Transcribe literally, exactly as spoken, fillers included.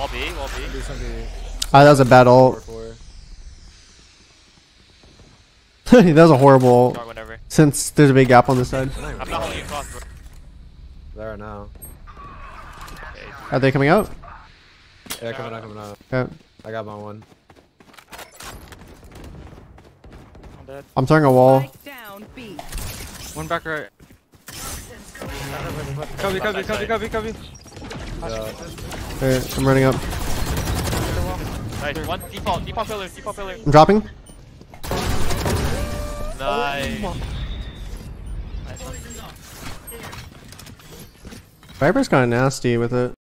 Wall B, wall B. Ah, that was a bad ult. That was a horrible ult. Or whatever. Since there's a big gap on this side. I'm not holding you across, bro. There now. Are they coming out? Yeah, coming out, coming out. Okay. I got my one. I'm dead. I'm throwing a wall. One back right. Cubby, cubby, cubby, cubby, cubby. Okay, I'm running up. Nice. One default, default pillar, default pillar. I'm dropping. Nice. Nice. Viper's kind of nasty with it.